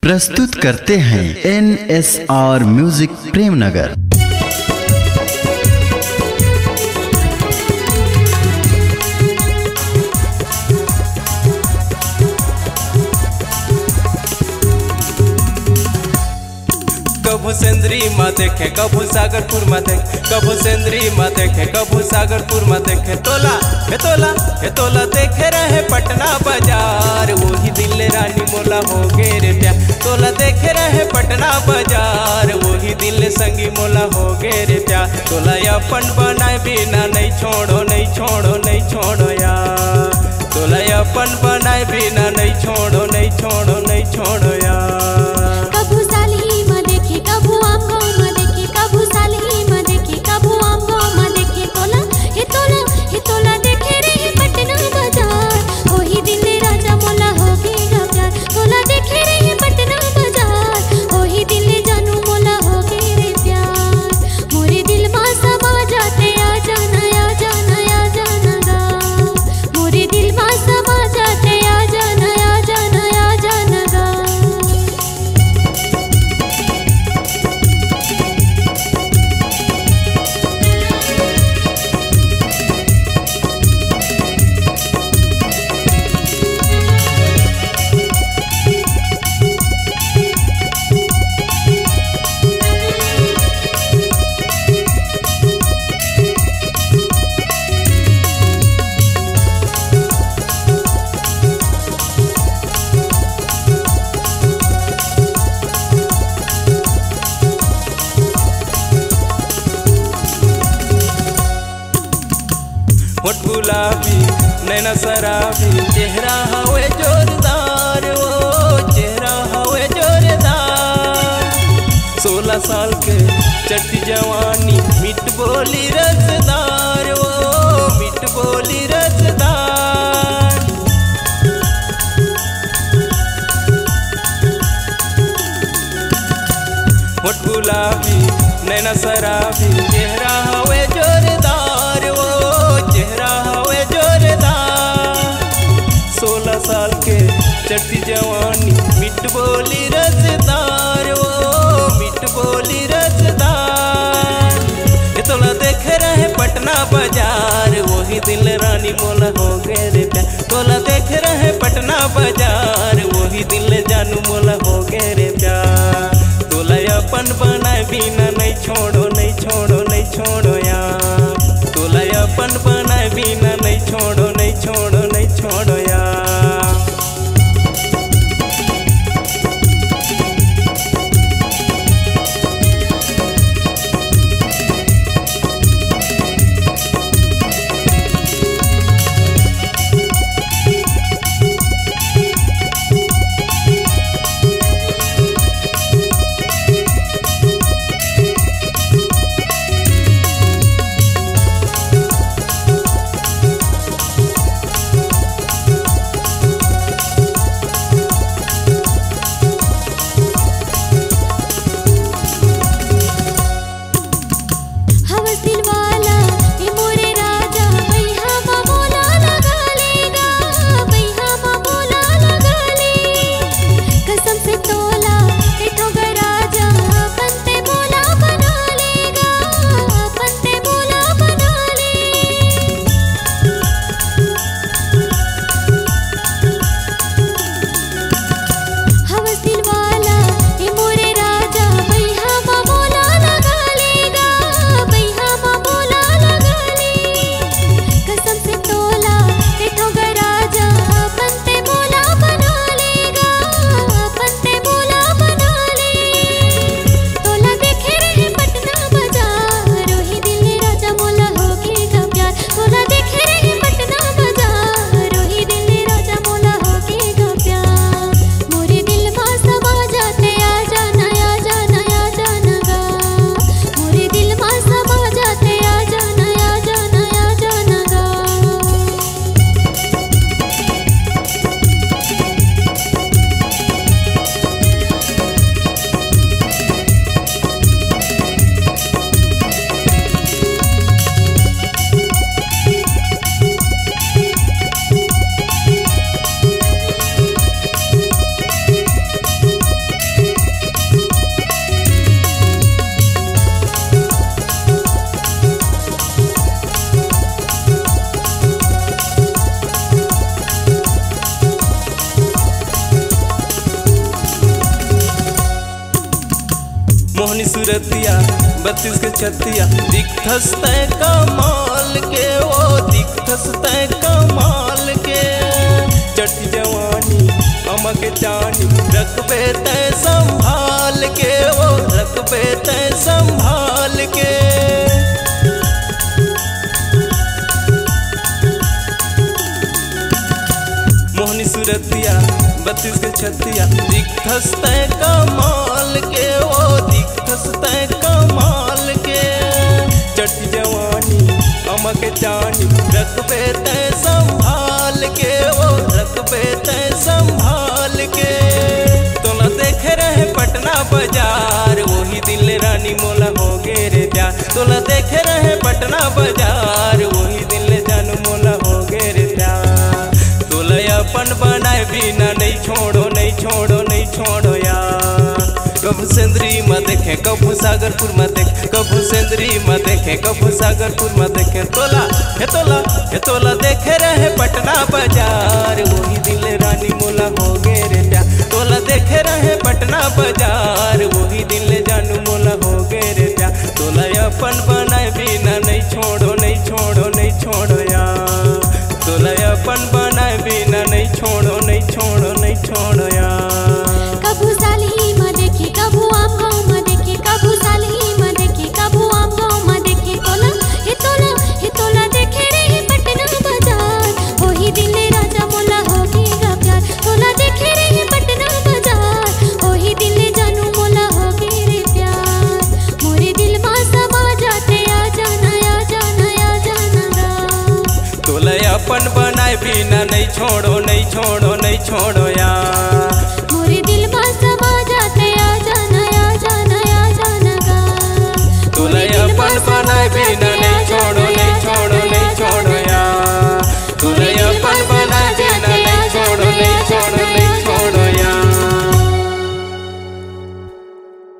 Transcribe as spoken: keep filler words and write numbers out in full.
प्रस्तुत करते हैं N S R music Premnagar. कभू सेंद्री माँ देखे कभू सागरपुर माँ देखे कभू सेंद्री माँ देखे कभू सागरपुर माँ देखे तोला हे तोला हे तोला देखे रहे पटना बाजार वही दिल रानी मोला हो गे रे प्यार। तोला देखे रहे पटना बाजार वही दिल संगी मोला हो गे रे प्यार। तोला अपन बनाए बिना नहीं छोड़ो नहीं छोड़ो नहीं छोड़ो यार। तोला अपन बनाए बिना नहीं छोड़ो नहीं छोड़ो नहीं छोड़ो यार। कभू साली माँ देखे कभू आम गाँव माँ देखे कभू साली माँ देखे कभू आम गाँव माँ देखे तोला हे तोला हे तोला देखे रहे पटना बाजार वही दिल राजा मोला हो गेगा प्यार। तोला देखे रहे पटना बाजार वही दिल जानू मोला हो गे रे प्यार। मोरे दिल माँ समा जाते आ जाना आ जाना आ जाना गा। मोरे दिल माँ समा जाते आ जाना आ जाना आ जाना गा। होठ गुलाबी नैना शराबी चेहरा हवे जोरदार वो चेहरा हवे जोरदार। सोलह साल के चढ़ती जवानी मिठ बोली रसदार वो मिठ बोली रसदार। होठ गुलाबी नैना शराबी चेहरा हवे जोरदार वो चेहरा हवे जोरदार। सोलह साल के चढ़ती जवानी मिठ बोली रसदार वो मिठ बोली रसदार। ये तोला देखे रहे पटना बाजार वही दिल रानी मोला हो गे रे प्यार। तोला देखे रहे पटना बाजार वही दिल जानू मोला हो गे रे प्यार। तोला अपन बनाए बिना नहीं छोड़ो नहीं छोड़ो नहीं छोड़ो यार। तोला अपन बनाए बिना नहीं छोड़ो नहीं छोड़ो नहीं छोड़ो यार। सूरतिया बत्तीस के छतिया दिखथस तय कमाल के ओ दिखथस तय कमाल के चटी जवानी अमा के चानी रखबे तय संभाल के ओ रखबे तय संभाल के मोहनी सूरतिया बत्तीस के छतिया दिखथस तय कमाल के ओ दिखथस तय कमाल के चटी जवानी अमा के चानी रखबे तय संभाल के ओ रखबे तय संभाल के तोला देखे रहे पटना बाजार वही दिल रानी मोला हो गे रे प्यार तोला देखे रहे पटना बाजार वही दिल जानू मोला हो गे रे प्यार तोला अपन बनाए बिना नहीं छोड़ो नहीं छोड़ो नहीं छोड़ो यार कबू सेंद्री में देखे कबू सागरपुर में देखे कबू सेंद्री में देखे कबू सागरपुर में देखे तोला हे तोला हे तोला देखे रहे पटना बाजार वही दिल रानी मोला हो गे रे प्यार तोला देखे रहे पटना बाजार वही दिल जानू मोला हो गे रे प्यार तोला अपन बनाए बिना नहीं छोड़ो नहीं छोड़ो नहीं छोड़ो यार तोला अपन बनाए बिना नहीं छोड़ो नहीं छोड़ो नहीं छोड़ो यार कबू सालही में देखे कबू आम गाँव में देखे कबू सालही में देखे कबू आम गाँव में देखे तोला हे तोला हे तोला देखे रे पटना बाजार वही दिल राजा मोला हो गेगा प्यार तोला देखे रे पटना बाजार वही दिल जानू मोला हो गे रे प्यार मोरे दिल में समा जाते आ जाना आ जाना आ जाना तोला अपन बनाए बिना नहीं छोड़ो नहीं छोड़ो नहीं छोड़ो यार